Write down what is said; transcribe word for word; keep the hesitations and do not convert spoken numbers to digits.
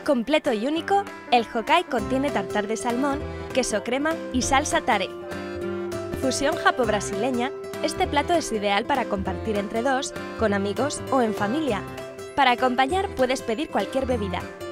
Completo y único, el Hokkai contiene tartar de salmón, queso crema y salsa tare. Fusión japo-brasileña, este plato es ideal para compartir entre dos, con amigos o en familia. Para acompañar puedes pedir cualquier bebida.